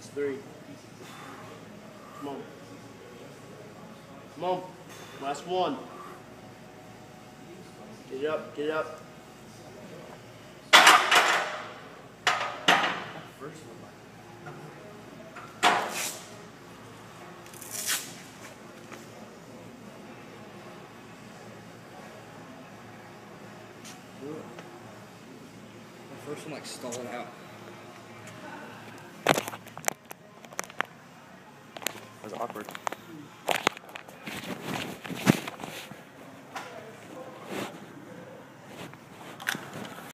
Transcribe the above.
3. Come on. Come on. Last one. Get it up. Get it up. First one. The first one like stalled out. That was awkward.